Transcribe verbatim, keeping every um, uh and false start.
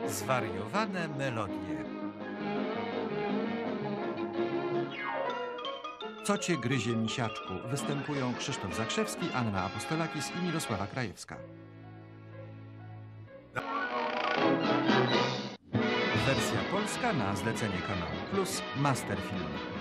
Zwariowane melodie. Co cię gryzie, misiaczku? Występują Krzysztof Zakrzewski, Anna Apostolakis i Mirosława Krajewska. Wersja polska na zlecenie Kanału Plus, Masterfilm.